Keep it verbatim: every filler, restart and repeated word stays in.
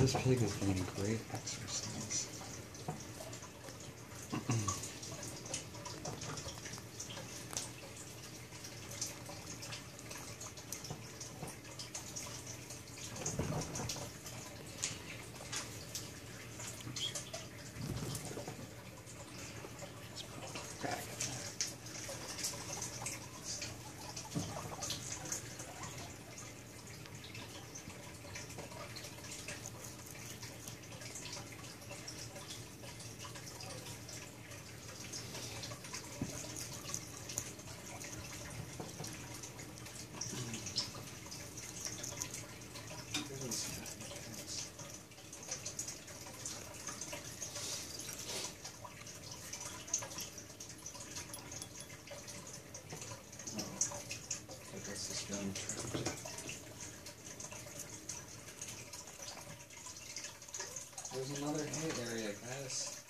This pig is getting great exercise. Back. There's another hay area, guys.